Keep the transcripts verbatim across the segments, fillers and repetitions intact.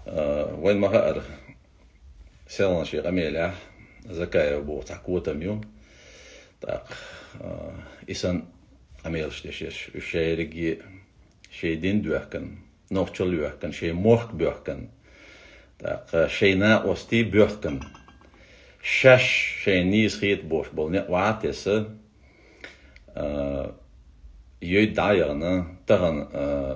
وين ما هقر سيلنا شي قميلة زكاة بو تحكوة ميو تاق إسان قميل شتيش شي رجي شي دين دوحكن نوختل دوحكن شي موخ بوحكن تاق شي نا وستي بوحكن شش شي نيس خيت بوش بول نيق وعاتيس يوي دايرنا تغن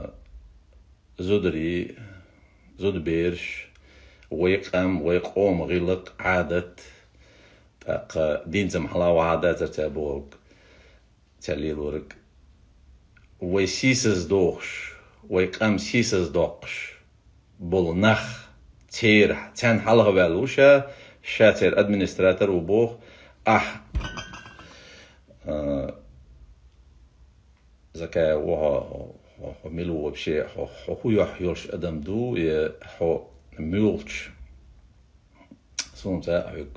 زودري زود بيرش ويقام ويقوم غلق عادة تاق دين زمحلا وعادات تابوك تالي لورك ويسيسز دوخش ويقام سيسز دوخش بول نخ تير تان حلغ بالوشا شاتر ادمنستراتور وبوخ اح آه زكا وها ميلو بشي حو يحيوش ادم دو حو ميلش سونتا هيك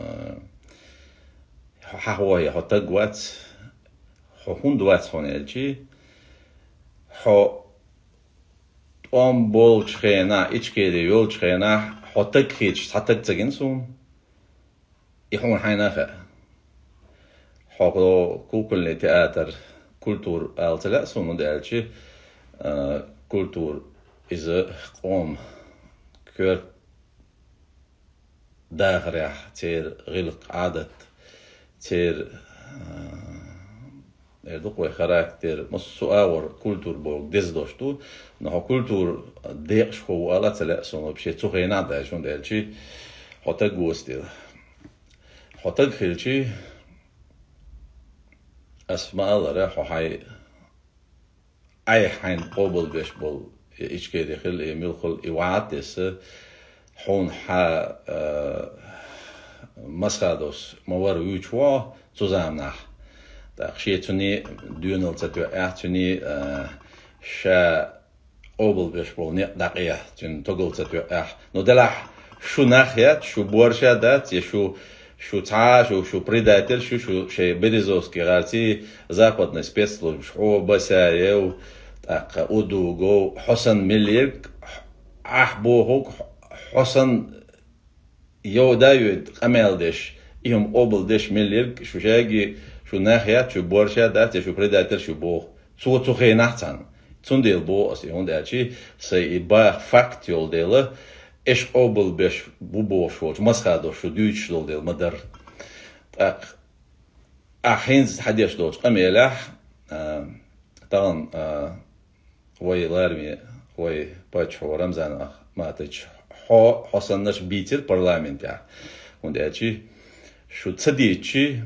حو هي حتى قوات حو هندوات هون الجي حو ام بولش خينا ايش كده يولش خينا حتى كيتش حتى تجنسون يحون حينا خا حو كوكل تياتر كولتور التلا سون دالشي كولتور إذا قوم كور داغريح تير غلق عادة تير يردوك ويخراكتر مصو آور كولتور بوك ديز دوشتو نحو كولتور ديقش هو ألا تلا سون بشي تخينا داشون دالشي حتى قوستير حتى خيلشي اسماء الله راح وحي اي حين قبل بيش بول ايش كده خل يملخل يوعاتس حون حا مسخادوس موار ويتشوا تزامنح تخشيتني دونال تتو اعتني شا قبل بيش بول نق دقيقة تن تقول تتو اح نو دلح شو ناحية شو بورشا دات يشو شو تعا شو شو بريداتر شو شو شيء بريزوسكي غارتي западный спецслужб شو بسايو تاق اودو جو حسن مليك احبوهك حسن يو دايود قمال دش يوم قبل دش مليك شو شاقي شو ناحية شو بورشا دات شو بريداتر شو بو تو تو خينحتن تون ديل بو اسي هون داتشي سي با فاكتيول ديله إيش قبل بيش بوبوش وش مسخادو شو ديوش دول ديل مدر أخ أحينز حديش دوش قميلح طبعا وي لارمي وي باتش هو رمزان أخ ما تج حو حصلناش بيتر برلمان تاع ونداتشي شو تصديتشي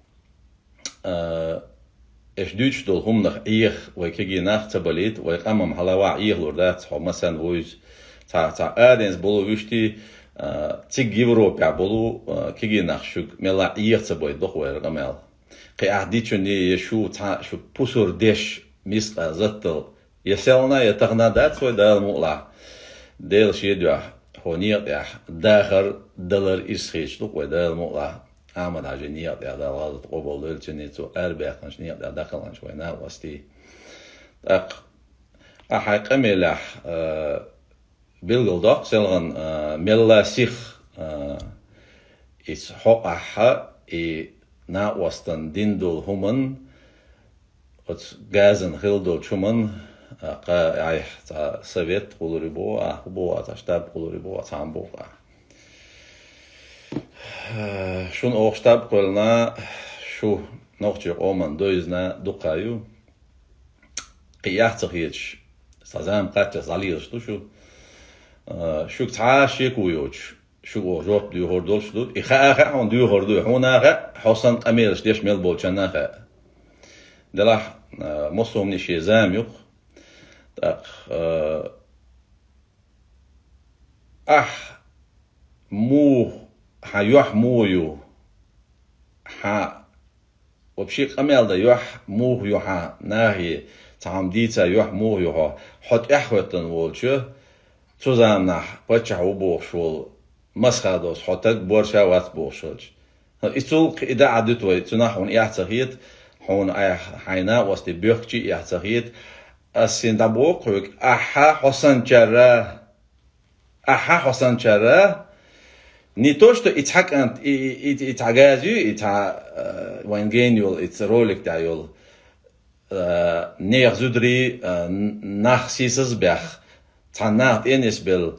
إيش ديوش دول هم نخ إيخ ويكيجي نخ تبليت ويقامم حلاوع إيخ لوردات حو مثلا ويز تا تا أدنس بولو وشتي تيج يوروبيا بولو كيجي نخشوك ملا إيرت بوي دخوة رقمال قي أحديتشني يشو تا شو بوسور ديش ميس زتل يسالنا يتغنى دات سوي دال مقلع ديل شيدوا هونيت يا داخر دولار إسخيش دخوة دال مقلع أحمد عجنيات يا دال غلط قبول دلتشني تو أربع خمسنيات يا داخل شوي نا وستي أق أحق ملح بيلغلدق سلغن ملا سيخ إس حقها إي نا وستن ديندول همن أت غازن خلدول شمن قا أي تا سويت قولوري بو أخبو أتشتاب قولوري بو أتعم بو شون أوشتاب قولنا شو نوختي قومن دويزنا دقايو قياح تخيش سازام قاتل زاليش تو شو شو تعاشي كويوش شو جوب دو هردول شدود إخاء أخاء هون دو هردو هون أخاء حسن قميرش ديش ميل بولشان أخاء دلاح مصوم نشي زاميوخ تاق أح مو حيوح مويو ح وبشي قميل دا يوح مو يوحا ناهي تعم ديتا يوح مو يوحا حط إحوتن والشو تزامنح بچه وبوشول مسخادوس حتى بورشا وات بوشولج إتول إذا عدت وي تناحون إحتاجيت حون أي حينا وستي بيخشي إحتاجيت السندبوق أحا حسن جرا أحا حسن شرا نيتوش تو إتحك أنت إتعجازي إتع وين جينيول إترولك تعيول نير زودري ناخ سيسز بيخ تعنات إنس بال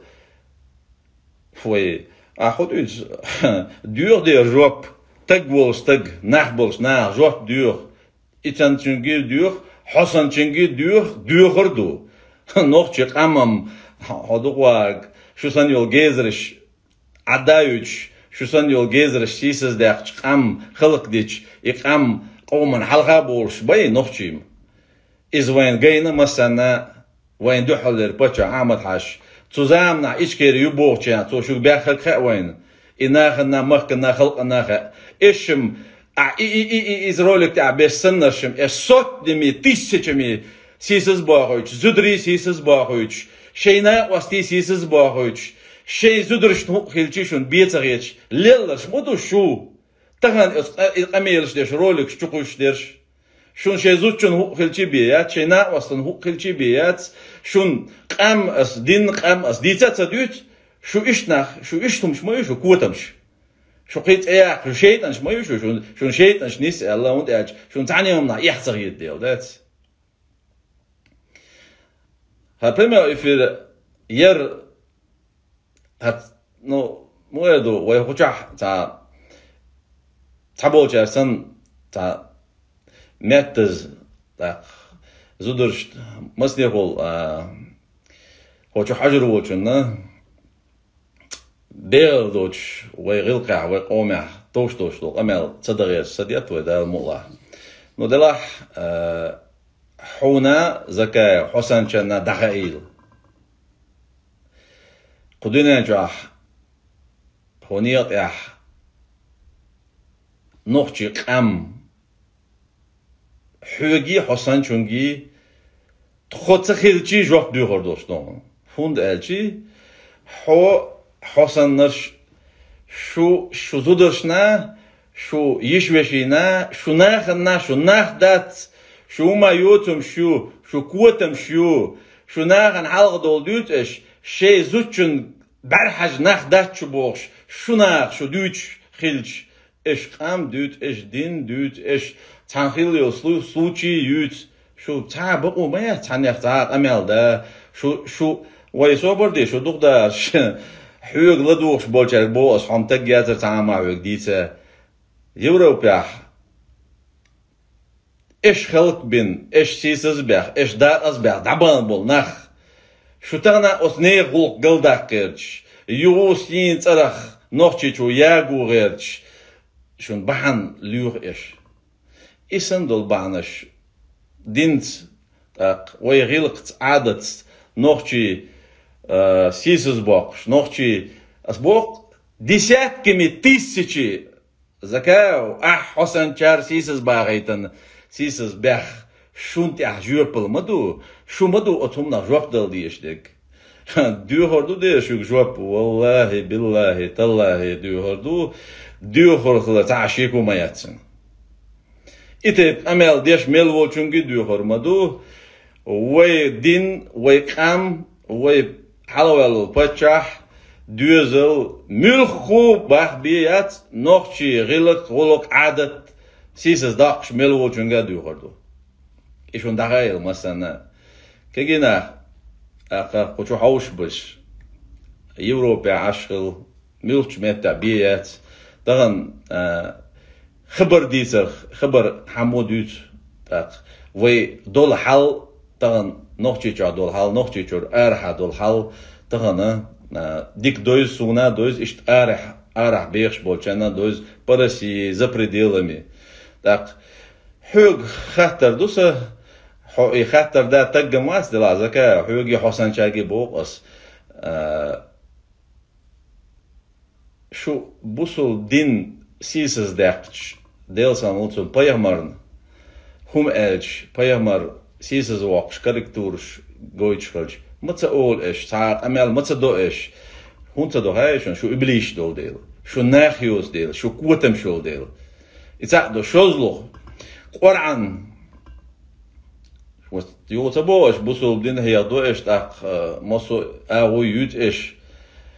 فوي أخذ إيش دور دير جوب تج بولش تج ناخ بولش ناخ جوب دور إتان تنجي دور حسن تنجي دور دور خردو نوخش قامم هذوق شو سنيول جيزرش عدايوش شو سنيول جيزرش سيسز داخش قام خلق ديش يقام قومن حلقة بولش باي نوخشيم إز وين جينا مثلا وين دحلر بتشا عامد حش تزامنا إيش كير يبوغشان تو شو بيخلق خا وين إناخنا مخنا خلقنا خا إيشم إي إي إي إز رولك تاع بسنرشم إيش صوت دمي تيسشمي سيسز باغوش زدري سيسز باغوش شينا وستي سيسز باغوش شي زدرش خلشيشون بيتغيش ليلش مدو شو تغن إقاميلش ديش رولك شتوقوش ديش شون شي زوتشون هو خلشي بيات شينا وستن هو خلشي بيات شون قام أس دين قام أس ديتا تدوت شو إشناخ شو إشتمش ما يشو كوتمش شو قيت إياك شو شيطانش ما يشو شون شون شيطانش نسأل الله وانت أج شون تعني يومنا يحتغ يديو دات ها بريمير إفير ير هات نو مويدو ويخوشح تا تابو جارسن تا متز تا زودرش مسني هول هوشو حجر وچنا بير دوش ويغلقع ويقومع توش توش دو أمل صدقير صديات ويدا المولا نو دلاح حونا زكاة حسن شنا دخائل قدنا جاح هونيات إح نوخشي قام حوجي حسن شونجي تخوت خيلشي جوك دوغر دوستون فوند ألشي حو حسن نرش شو شو زودرشنا شو يشوشينا شو ناخنا شو ناخدات شو ما يوتم شو شو قوتم شو شو ناخن حلق دول دوت إش شي زوتشن برحج ناخدات شو بوش شو ناخ شو دوتش خيلش إش قام دوت إش دين دوت إش تنخيليو سلو سلوشي يوت شو تعبقو ما تنيخ تعب أمل ده شو شو ويسوبر دي شو دوغ ده حيوغ لدوغش بولشار بو أصحام تجاتر تعمل حيوغ ديتا يوروبيح إيش خلق بين إيش سيسز بيخ إيش دار أز بيخ دعبان بول نخ شو تغنى أثني غلق قلدك غيرش يو سين ترخ نوخشي شو ياغو غيرش شون بحن ليوغ إيش إسن دول بعنش دينت ويغلقت عادت نوخشي سيسز بوكش نوخشي أسبوق ديسات كمي تيسيشي زكاو أح حسن شار سيسز باغيتن سيسز بيخ شونت أحجوبل مدو شو مدو أتومنا جواب دل ديش ديك دو هردو ديش جواب والله بالله تالله دو هردو دو هردو تعشيكو ما يتسن إتب أمل ديش ملو چونگي دو هرمدو وي دين وي قام وي حلوالو بچح دوزل ملخو باخ بيات نوخشي غلق غلق عادت سيسز داقش ملو چونگا دو هردو إيشون دغايل مثلا كجينا أقا قطو حوش بش يوروبا عشغل ملوش متى بيات دغن خبر ديتر خبر حمودوت تاق وي دول حل دغن نوخشي جا دول حل نوخشي جور أرح دول حل دغن ديك دوز سونا دوز إشت أرح أرح بيخش بولشانا دوز برسي за пределами تاق حوق خطر دوسه حوقي خطر ده تجمع ماس دلا زكاة حوقي حسن شاقي بوقص آه شو بوصل دين سيسز داقش ديلسان مولتون بايغمارن هم ألش بايغمار سيسز واقش كاركتورش جويتش خلش متى أول إيش تعال أمال متى دو إيش هونتا دو هايشون شو إبليش دول ديل شو ناخيوس ديل شو قوتم شو ديل إتاقدو شوزلو قرعن يوتا بوش بوصل بدين هي دو إيش تاق مصو أو يوت إيش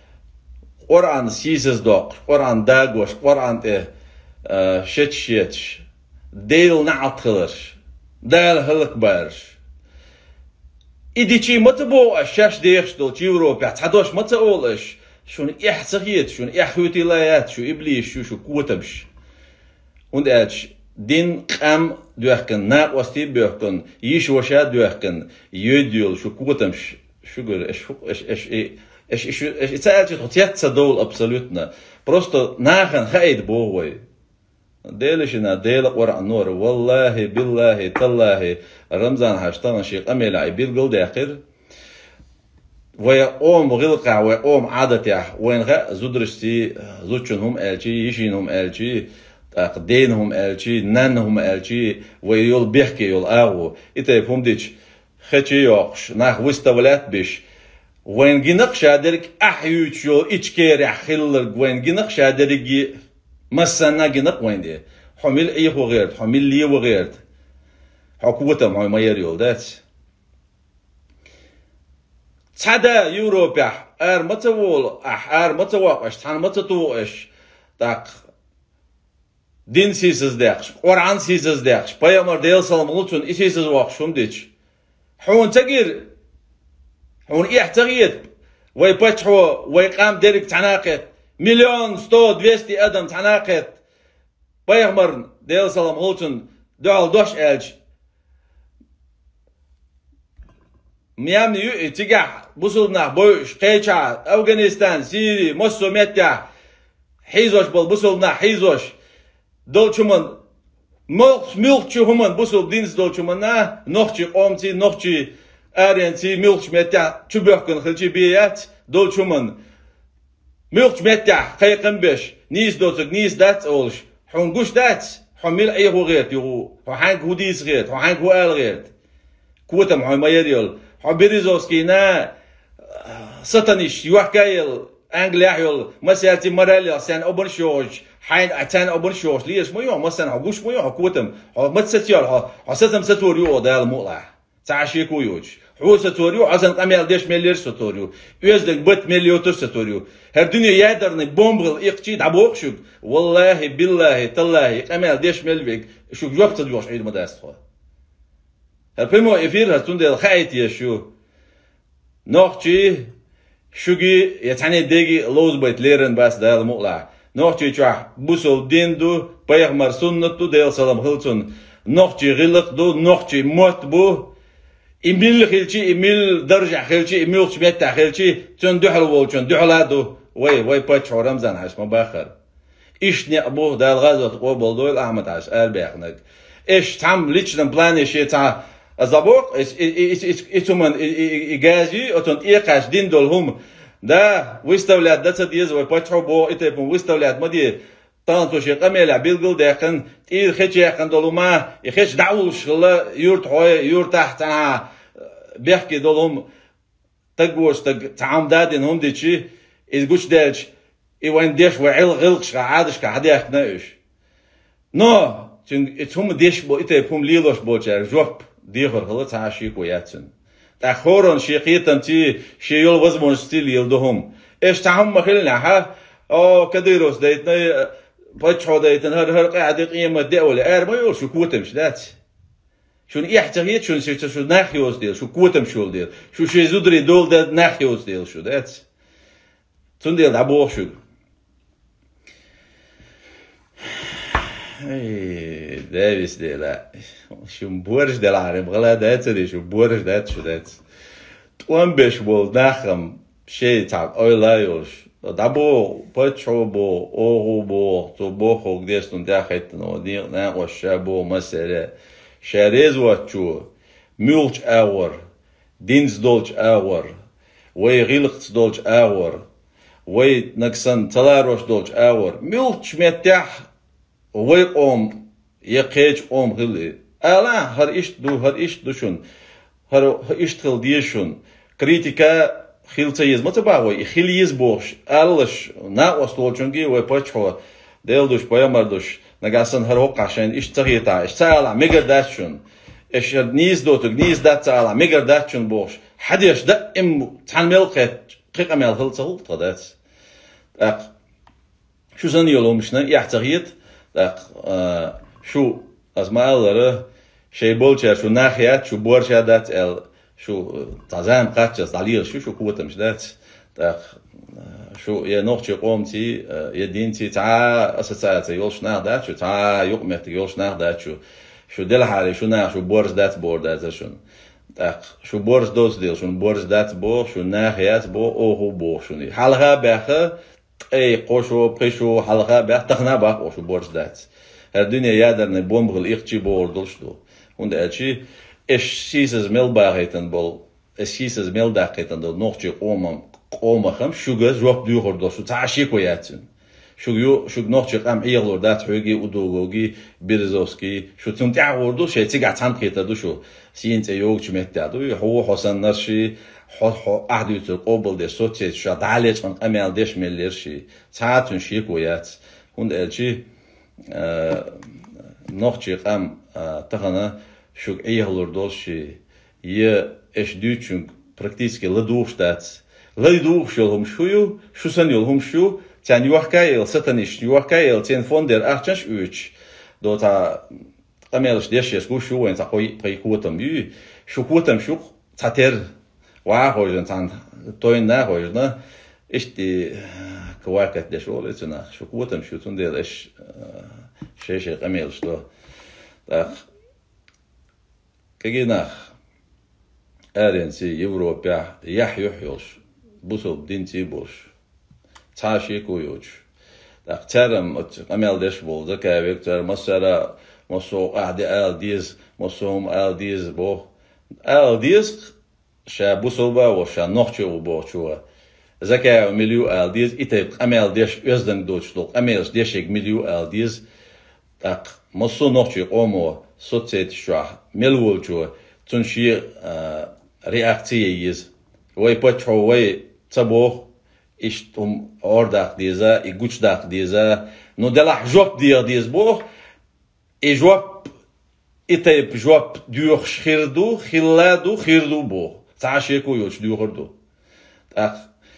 قرآن سيسز دوق قرآن داغوش قرآن ته شت شتش ديل نعطلش دال هلك بارش إدي شي متبو الشاش ديش دول يوروبا تعدوش متقولش شون إحسقيت شون إحوتي لايات شو إبليس شو شو قوتمش und اتش دين قام دوخكن ناق وستي بيوخكن يش وشا دوخكن يديول شو قوتمش شو قول اش اش اش اش اش اش تسالت تحطيت دول ابسولوتنا просто ناخن خايد بووي ديلشنا ديل قرآن نور والله بالله تالله رمضان هاشتان شيء قميل عبيد قل داخل ويا أم غلقة ويا أم عادتي وين غا زودرشتي زوجنهم ألشي يشينهم ألشي قدينهم ألشي نانهم ألشي ويول بيحكي يول أغو إتا يفهم ديش خشي يوقش ناخ وستولات بيش وين جنقش هادرك أحيوش يول إتشكيري خلق وين جنقش هادرك مسنا جنق وين دي حمل أيه وغيرت حمل لي وغيرت حقوقهم هاي ما يريول دات تدا يوروبا ار متوول ار متوقش تان متتوقش تاق دين سيسز داقش قرآن سيسز داقش بايامر ديل سلاملوتون إسيسز واقشهم ديش حون تغير حون إيه تغير ويبتحو ويقام ديرك تناقض مليون ستو دويستي أدم تناقض بايامر ديل سلاملوتون دعال دوش ألج ميامني يو تجاه بوصلنا بوش قيشة أفغانستان سيري موسوميتيا حيزوش بول بوصلنا حيزوش دول شمن ملك ملك شو همن بوصل دينز دول شمنا نخشي قومتي نخشي أرينتي ملك ميتيا شو بيحكون خلشي بيات دول شمن ملك ميتيا خيقن بيش نيس دوتك نيس دات أولش حنقوش دات حميل أيه غيرت يو حنق هوديس غيرت حنق هو آل غيرت كوتم حما يريول حبيريزوسكي نا ستانيش يوحكايل انجليا يول مسياتي مراليا سان اوبن شوج حين اتان اوبن شوج ليش مو يوم مثلا حقوش مو يوم كوتم متستيال حسيتم ستوريو دال مولع تعشي كويوج حو ستوريو عزن قميل ديش مليار ستوريو يزدك بت مليون ستوريو هر دنيا يادرني بومبل اقتي دابوق شو والله بالله تالله قميل ديش مليك شو جوبت دوش عيد مداستو البيمو يفير هتون ديال خايت يشو نوختي شوغي يتعني ديجي لوز بيت ليرن باس ديال مقلع نوختي تشح بوسول ديندو بايغمر سنتو ديال سلام هلتون نوختي غلق دو نوختي موت بو إميل خلشي إميل درجة خلشي إميل خشميتا خلشي تون دوحل وولشون دوحلادو وي وي باتشو رمزان حش مباخر إيش نقبو ديال غازو تقوبل دويل أحمد عش قال بيخنك إيش تعم ليتشن بلاني شي تاع الزبوق إتومن إيجازي أتون إيقاش دين دولهم دا ويستولاد دا تديز ويباتشو بو إتبون ويستولاد مدي تانتو شي قميلة بيلقل داقن تير خيش يقن دولما يخيش دعوش الله يورت حوي يورت تحتها بيحكي دولهم تقوش تعام دادين هم ديشي إزقوش دالش إيوان ديش وعيل غلقش عادش كعديخ نايش نو إتهم ديش بو إتبون ليلوش بوچار جوب ديخور خلط عاشي كوياتن تأخورن شيقيتن تي شيول وزمون ستيل يلدهم إيش تعهم مخلنا ها أو كديروس دايتنا باتشو دايتن هر هر قاعد قيمة دولة أر ما يقول شو كوتمش دات شون إحتاجيت شون شو شو ناخيوس ديل شو كوتم شو ديل شو شي زودري دول دات ناخيوس ديل شو دات تون ديل عبوه شو اي دافيس دي لا شو مبورش دي العرب غلا دات دي شو بورش دات شو دات توان بيش بول داخم شي تاع اويلا يوش دابو باتشو بو اوغو بو تو بو خوك ديستون داخت نو دي نا وشابو مسألة شاريز واتشو ميلش اور دينز دولش اور وي غيلقت دولش اور وي نكسن تلاروش دولش اور ميلش متاح وي قوم يقيج قوم غلي ألا هر إيش دو هر إيش دوشون هر إيش تخل ديشون كريتيكا خيلتيز ما تباوي خيليز بوش ألش نا وستولشونجي ويباتشوا ديلدوش بايمردوش نجاسن هر وقع عشان إيش تغييتا إيش تعالى ميجر داتشون إيش نيز دوتك نيز دات تعالى ميجر داتشون بوش حديش دا إم تعمل قت قيقة مال خلت خلت قدات так şu san yolumuşna yahtagiyet так şu azmaları şey bolçer şu nahiyat şu borçadat el şu tazam kaçacağız dalir şu şu kuvatımış dat так şu ya nohçu qomti ya dinti ta asasatı yol şnar dat şu ta yok mehti yol şnar dat şu şu delhari şu na şu borç dat borda şun tak şu borç dos değil şun borç dat bo şu nahiyat bo ohu bo şunu halga bakı ey qoşu qişu halga bak taqna bak o şu borç dat her dünya yadarne bombgıl iqçi bordul şu und elçi eşsiz melbağeten bol eşsiz meldaqeten do nohçu qomam qomaqam şu göz yok duyurdu şu taşi koyatın şu yo şu nohçu qam iyğlor dat hügi udogogi birzovski şu tüm ta'urdu şey tigatan qetadu şu siyince yok çmettadu ho hasan narşi ho ho ahdütü qobul de soçet şu dalechon amel deşmeller şi saatun şi koyat und elçi nohçu qam tağana şu iyğlor dolşi ye eşdüçün практически ладушtat Лайду шелом шую, шусан йолом шу, тян юахкайл, сатаниш юахкайл, тян фондер арчаш уч. До та камелш дешеш гу шу, ен та хой пай кутам ю, шу кутам шу, татер ва хойжен тан тоин на хойжна, ишти квакат деш олецна, шу кутам шу тундер еш шеше камелш до. Так. Кегинах Эренси Европа яхюхюш. Busol dinti boş. Taşı koyuyor. Daktarım amel deş boldu kavektar masara maso adi al diz masom al diz bo al diz şa busol ba o şa nohçu bo çuva. Zaka milyu al diz ite amel deş özden doçluk amel deşek milyu al diz tak maso nohçu omo sotet şa melwol çuva tunşi reaksiyeyiz. Vay paço vay Sabah iştum ordak diza, iguçdak diza, no delah job diye diz bo, e job itayip job diyor xirdu, xilladu, xirdu bo. Taşe koyuyor diyordu. Tak,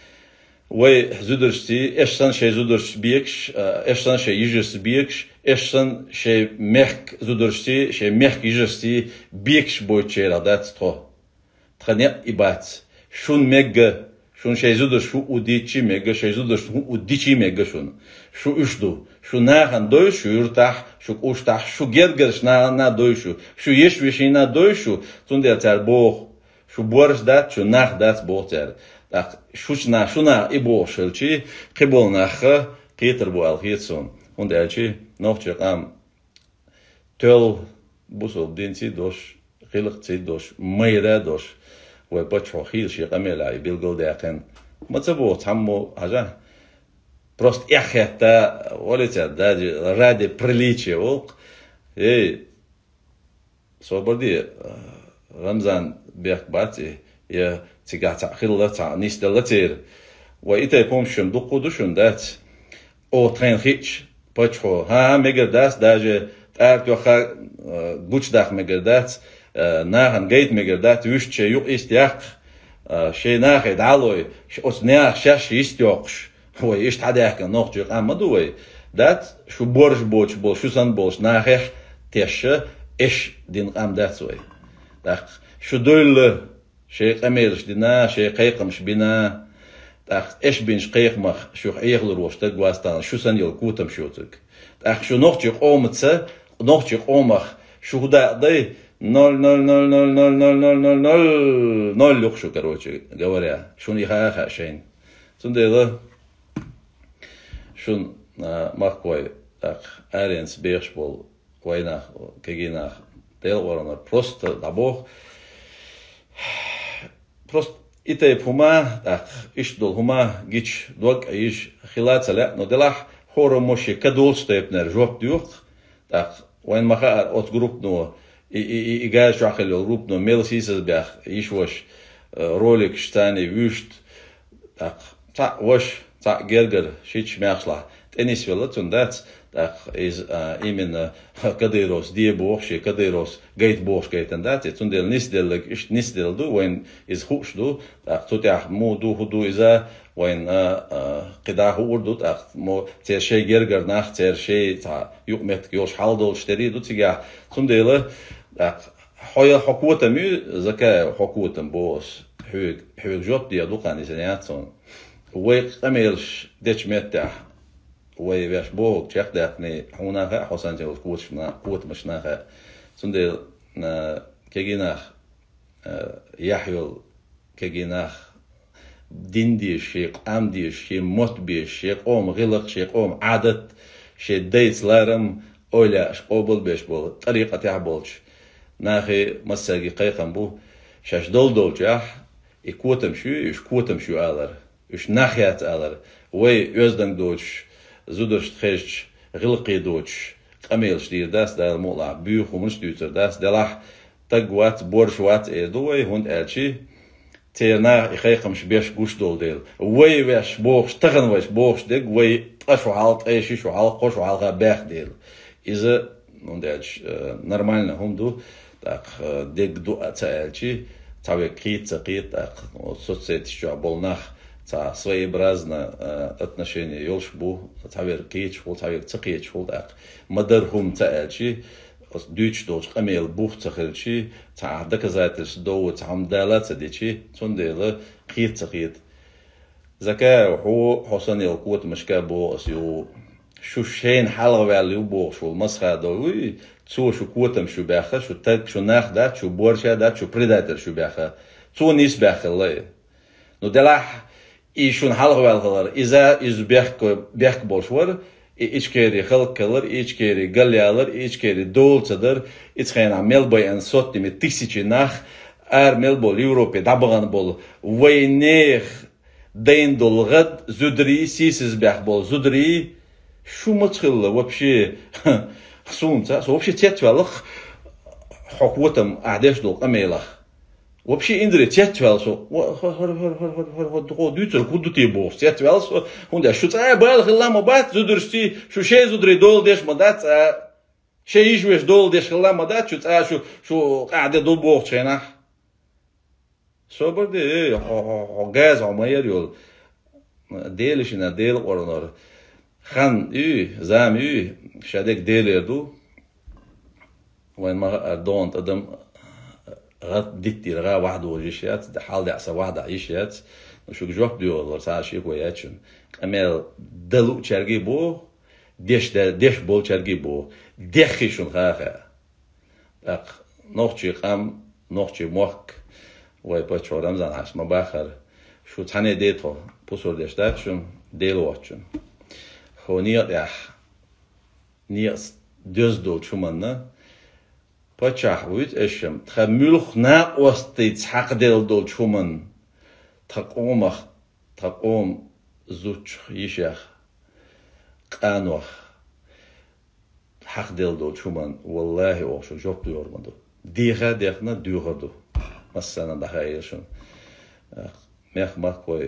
ve züdürsti, eşsan şey züdürst biyekş, eşsan şey yiyeceksi biyekş, eşsan şey mehk züdürsti, şey mehk yiyeceksi biyekş boyçera dat to. Thanet ibat, şun megge Şun şeyzudur şu udiçi mega şeyzudur şu udiçi mega şun. Şu üçdu. Şu nahan doy şu yurtah şu uçtah şu gergers na na doy şu. Şu yeşvişina doy şu. Tunde ter bo. Şu borç dat şu nah dat bo ter. Tak şu na şu na ibo şelçi qibol nach Peter bo alhitson. Und elçi nohçu am töl busol dinti doş qiliqti doş mayra doş. وبتشو خيل شيء قميلة يبيلقول داقن ما تبغى تحمو حاجة بروست إخيتا ولا تعداد رادي برليتشي وق إيه صوبردي رمضان بيك باتي يا تيجا تأخير لا تع نيست لا تير وإيتا يقوم شن دقو دوشن دات أو ترين خيش بتشو ها ميجر داس داجة تعرف يخا بوش داخ ميجر دات ناهن جيت مقدات وش شيء يق استياق شيء ناخد علوي أس ناخ شاش يستيقش هو إيش تعديك نقطة أما دوي دات شو برج بوش بول شو سن بولش ناخه تيش إيش دين قام دات سوي داك شو دول شيء قميرش دينا شيء قيقمش بينا داك إيش بينش قيقمخ شو يغلر وش تقواستان شو سن يلقوتم شوتك داك شو نقطة قومتسه نقطة قومخ شو دا داي Ноль, ноль, ноль, ноль, ноль, ноль, ноль, ноль, ноль, ноль люкшу, короче говоря. Шун и ха-ха шейн. Цундела, шун махкой, так, аренс бешбол, войнах, кегинах, делворона, просто да бог. Просто итей пума, так, иш дол хума, гич, дог, иш, хилаца ля, но делах, хоро моши, кадол степнер, жоп дюк, так, войн маха от групп, но и играешь ахель групп, но мел сисас бях, иш вош ролик штани вюшт, так, так вош, так гергер, шич мяхла, тенис вела тундат, так из именно кадырос дие боши кадырос гейт бош гейтен дати тундел нисдел иш нисдел ду وين из хуш ду так тутях му ду худу иза وين قدا هو ردود أخ مو ترشي جرجر ناخ ترشي تا يقمت يوش حال دول شتري دو تيجا ثم ديله حيا حكومة مي زكاة حكومة بوس حوج حوج جوب دي دو قاني سنياتون ويقملش ديش متع ويبيش بوك شيخ داتني هنا حسن جوز قوت منا قوت مشنا ثم ديل كيجيناخ يحيل كيجيناخ دين دي شيء قام دي شيء موت بي شيء قوم غلق شيء قوم عادت شيء ديت لارم أولا قبل بيش بول طريقة تعبولش ناخي مساقي قيقم بو شاش دول دول جاح يكوتم شو يش كوتم شو آلر يش ناخيات آلر وي يزدن دوش زودش تخيش غلقي دوش قميلش دير داس دار مولا بيوخ ومش ديوتر داس دلاح تقوات بورشوات ايدوي هند الشي تينا يخيقمش بيش قوش دول ديل وي بيش بوخش تغن ويش بوخش ديك وي اشو حالت ايشي شو حالت قوش حالها باخ ديل إذا نوداش نورمالنا هم دو так ديك دو اتالشي تاوي كيت تقيت так соцсети شو болнах تا своеобразно отношение ёлш бу тавер кит шул тавер тaqit шул так мадархум таалши дүйч доч камел бух тахилши та доказательств до там далат дичи цунделе кит тaqit زكاة هو حسن يقوت مشكا بو اسيو شو شين حلقة واليو بو شو المسخة دوي تو شو كوتم شو باخه شو تك شو ناخدات شو بورشا دات شو بريداتر شو باخه تو نيس باخه الله نو دلاح إيشون حلقة والغلر إذا إز بيحك بيحك بولشور إيش كيري خلق كلر إيش كيري قليالر إيش كيري دول تدر إيش خينا ملبوي أن صوت من تيسيتش ناخ أر ملبول يوروبي دابغان بول وينيخ دين دول غد زدري سيسز بيح بول زدري شو متخل وبشي خصومتا سو وبشي تيتوالخ حقوتم أعداش دول أميلخ وبشي إندري تيتوال سو هر هر هر هر هر هر دقو دوتر كودو تيبوس تيتوال سو هوندا شو تاع بالغ لا مبات زدرشتي شو شي زدري دول ديش مدات شي يجوش دول ديش لا مدات شو تاع شو شو قاعده دول بوخ شينا سو بردي غاز عمير يول ديلشنا ديل قرنور خان اي زام اي شادك ديلردو وين ما دونت ادم غات ديتي رغا واحد وجيشات ده حال دعسه واحد عيشات شو جوك ديول ساعه شي كوياتشن امل دلو تشرغي بو ديش ده ديش بول تشرغي بو ديخيشون خاخه اق نوخشي قام نوخشي موك وای پچورم زن هست ما باخر شو تنه دیتو پسور داشته شون دیلو آچون خو نیاد یح نیاد دوز دو چومن نه پچه وید اشم تخ ملخ نه وستی تحق دیل دو چومن تقومخ تقوم زوج یشخ قانوخ حق دیل دو چومن والله اوشو جوب دیور مدو دیگه دیگه نه دیگه دو مثلا ده هایشون میخ ماکوی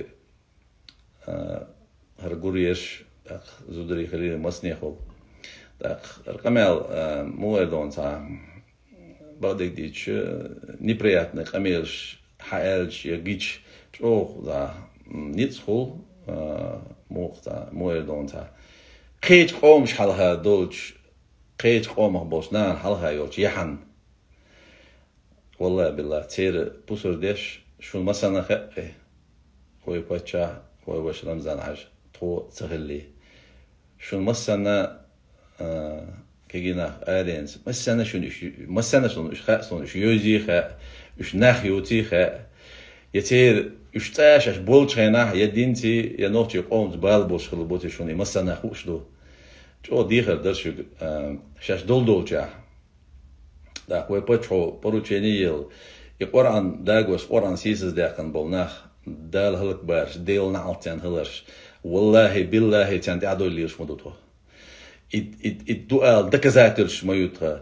هرگوریش زودری خیلی مسنی خوب так ркамел муэдон та бадик дич неприятный камелш хаэлш ягич чох да ницхул мухта муэдон та кеч қомш халха долч кеч қомах бошнан халха ёч яхан والله بالله تير بوسر ديش شو مثلا خقي هو باتشا هو باش رمزان عج تو تغلي شو مثلا كيجينا ارينز مثلا شو مثلا شو ايش خا شو يوزي خا ايش ناخيوتي خا يتير ايش تاش اش بولش هنا يدينتي يا نوتي قوم بال بوش خلبوتي شوني مثلا خوش دو جو ديخر درش شاش دول دول جا да кое почо поручение и Коран дагос Коран сисез дакан болнах дал халк баш дел наалтян халаш والله بالله تانت عدو اللي يش مدوتو الدؤال دكزاترش ما يتغى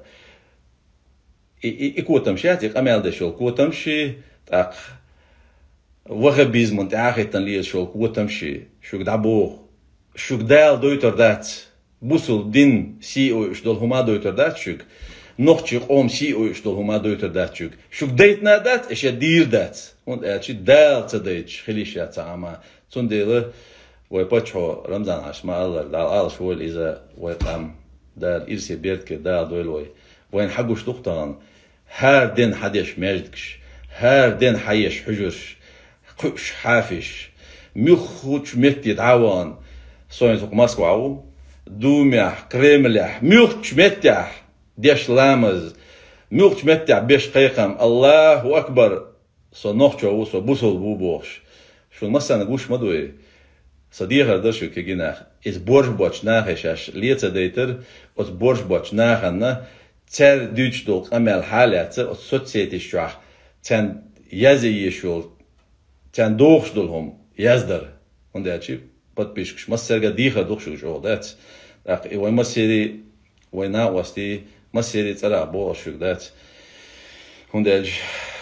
إكوتم شاتي قمال ده شو كوتم شي تاق وغبيز من تعاقد تنليه شو كوتم شي شو دعبو شو دال دويتر دات بوصل دين سي او ايش دول هما دويتر داتشوك نوختي قوم سي او ايش دول هما دويتر داتشوك شوك ديتنا دات ايش دير دات وند اتشي دال تديتش خليشات عما تنديله ويباتشو رمضان عش ما الله دال آل شوال إذا ويقام دال إرسي بيرتك دال دويلوي وين حقوش دقطان هار دين حديش ماجدكش هار دين حيش حجرش قش حافش ميخوش ميت يتعاون صوين سوق مسكو دوميح كريملح ميخوش ميتح ديش لامز ميخوش ميتح بيش قيقم الله أكبر صو نوخشو وصو بوصل بوبوخش شو مثلا نقوش مدوي صديقه دشو كيجيناخ إز بورج بوش ناخش ليتا ديتر أز بورج بوش ناخنا تر دوتش دوك أمل حالات أز سوتسيتي شوح تن يزي يشول تن دوخش دولهم يزدر هنده أشي بات بيشكش مسرقة ديخة دوخشو شو دات أخ وين مسيري وينا وستي مسيري ترى بوشو دات هنده أج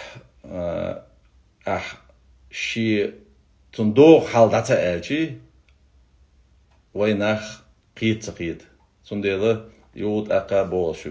أخ شي تندوخ حال داتا ألشي ويناخ قيد تقيد تنديله يود أقا بوشو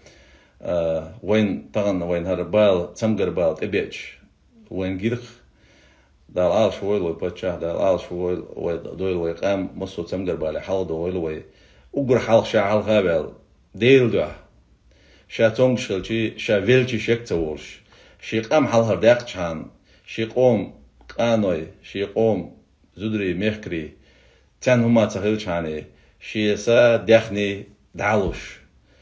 وين طغن وين هربال تمقر بال تبيتش وين جيرخ دال آل شويل ويبتشه دال آل شويل ويدويل ويقام مصو تمقر بالي حال دويل وي أقر حال شا حال غابل ديل دوه شا تونغشلشي شا فيلشي شك تورش شي قام حال هرداق شان شي قوم قانوي شي قوم زدري ميخكري تن هما تخيل شاني شي سا دخني دعلوش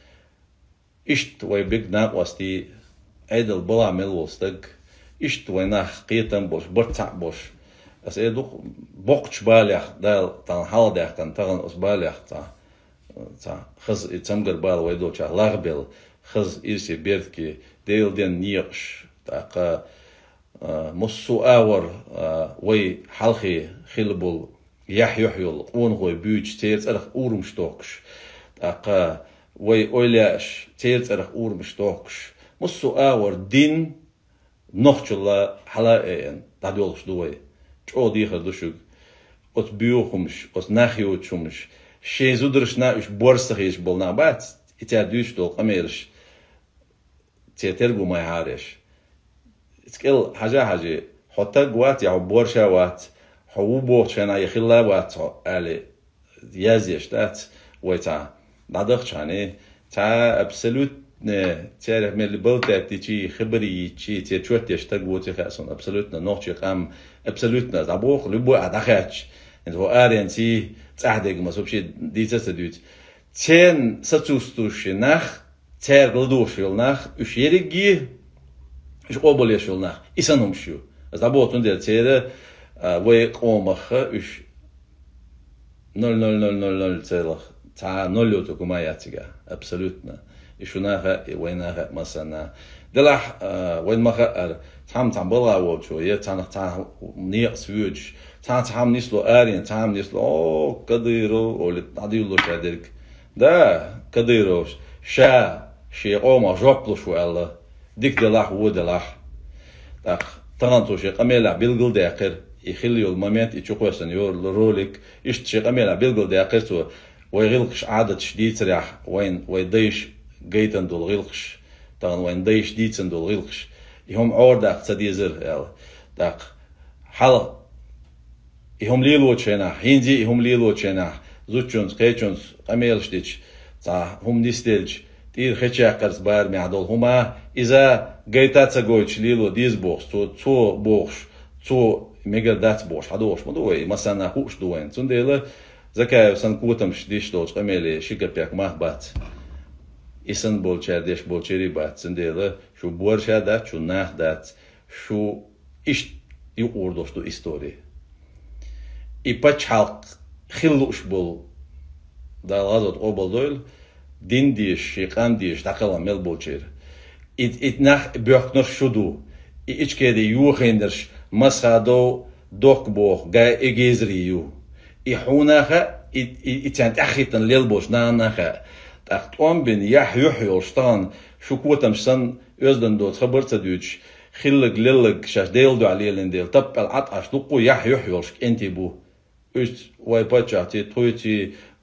إشت وي بيج ناقوستي عيدل بلا ملوستك إشت وي ناخ قيتن بوش برتع بوش أس إيدوك بوقش باليخ دال تان حال ديخ تان تغن أس باليخ تا تا خز إتسمقر بال ويدو چا لغبل خز إرسي بيرتكي ديل دين نيقش تاقا مصو آور وي حلخي خلبول يح يحيول قون غوي بيوش تيرت أرخ أورم شتوكش تاقا وي أولاش تيرت أرخ أورم شتوكش مصو آور دين نوخش الله حلائين تاديولش دوي چو ديخر دوشوك أت بيوخمش أت ناخيو تشومش شي زودرش ناوش بورستخيش بولنا بات إتاديوش دول قميرش تيترقو ما يعارش تكل حاجة حاجة حتى قوات يعو بورشا وات حو بورشا يخلا وات على يازيش تات ويتا نادخ شاني تا ابسولوت نه تعرف من البلد تيجي خبري تيجي تشوت يشتغل وتخاسون ابسولوت نوتشي قام ابسولوت نزابوخ لبو ادخاتش انت هو ارنتي تعدق ما سوبشي ديتا تدوت تين ستوستوش نخ تير غلدوش يلنخ اش يريجي اش قبول يشولنخ اسنهم شو زابوتون دير تير وي قومخ اش نول نول نول نول نول تير تا نولو تكما ياتيغا ابسولوتنا يشوناها ويناها مثلا دلح وين ما خير تام تام بلا وشو يه تام تام نيقس ويج تام تام نسلو آرين تام نسلو أو كديرو ولا تعديلو شادرك ده كديرو شا شيء قوم جوبلو شو الله ديك دلح ودلح تاق تغنتو شيء قميلة بيلقل داقر يخليو المومنت يشوفوا يور الروليك إيش شيء قميلة بيلقل داقر تو ويغلقش عادة شديد سريح وين ويديش جيتن دول غلقش تغن وين ديش ديتن دول غلقش يهم عور داق تديزر يلا داق حال يهم ليلو تشينا هندي يهم ليلو تشينا زوتشونز قيتشونز قميلش ديش تا هم نستيلج تير خيتشا قرز بار معدول هما إذا جيتات سجويتش ليلو ديز بوخش تو تو بوخش تو ميجر دات بوخش حدوش مدوي مثلا خوش دوين تنديله زكاة سنكوتم شديش دوش قميلي شيكا بيك مهبات إسن بولشار ديش بولشيري بات سنديله شو بورشا دات شو ناخ دات شو إيش يقوردوش دو إستوري إيباتش حلق خلوش بول دا غازوت قوبل دويل دين ديش شيقام ديش داقلا ميل بولشير إت إت ناخ بيوخنر شدو إيش كده يوخيندرش مسخادو دوك بوخ غا إيجيزري يو إحوناخا إتانت أخيتن ليلبوش ناناخا تأخطوان بين يح يحيو شطان شو كوتم شسن يزدن دوت خبرت دوتش خلق للق شاش ديل دو عليه لنديل تب العطعش لقو يح يحيو شك انتي بو إيش واي باتشاتي تويتي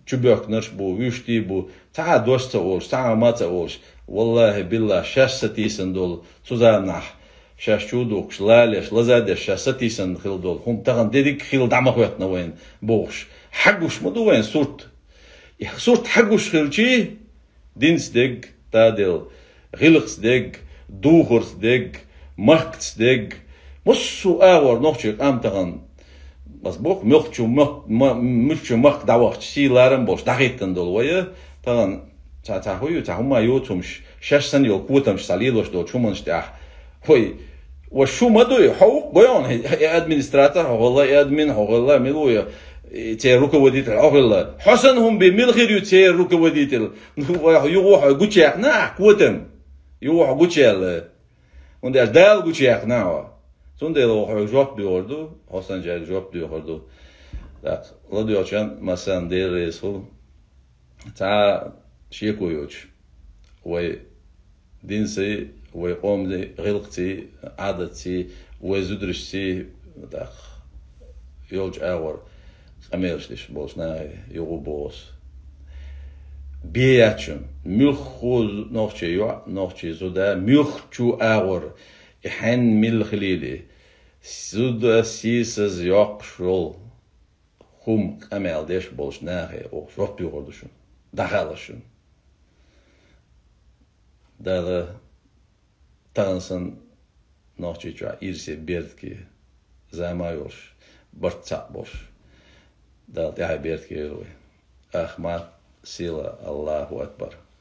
جبك نرش بو ويشتي بو تا دوست أولش تا مات أولش والله بالله شاش ستيسن دول سوزانح شاش شودوكش لالش لزادش شاش ستيسن خيل دول هم تغن ديدك خيل دعمك وقتنا وين بوش حقوش مدو وين صورت صورت حقوش خيلشي دينس ديج تادل غيلقس ديج دوغرس ديج ماركتس ديج مصو آور نوخشيك أم تغن بس بوك مخشو مخ مخشو مخ دعوة شي لارم بوش دقيقتن دول ويا تغن تا تا هويو تا هما يوتمش شاش سن يو كوتمش ساليلوش دول شو منش تاح هوي وشو مدوي حقوق قيون ادمنستراتور والله ادمن والله ملويا تي روكا وديتل والله حسن هم بميل غير تي روكا وديتل يروح غوتشيك نا كوتم يروح غوتشيل ونداش دال غوتشيك نا Toen deden we job diyordu, Hasan Cel job diyordu. Tak, la diyorken masan deri su, ta şey koyuyor. Ve dinsi, ve omdi, gılqti, adeti, ve züdrişti, tak, yolcu ağır, kamerşliş boşna, yoğu boş. Biyatçın, mülhuz nohçe yok, nohçe zuda, mülhçu ağır. İhen mil xilili, zuda sisiz yok şol, hum kameldeş bolş nahe, o çok diyordu şun, dağalı şun. Dağı tanısın nohçica irse bertki, zamayoş, bartsak boş. Dağı dağı bertki, Ahmet sila Allahu Ekber.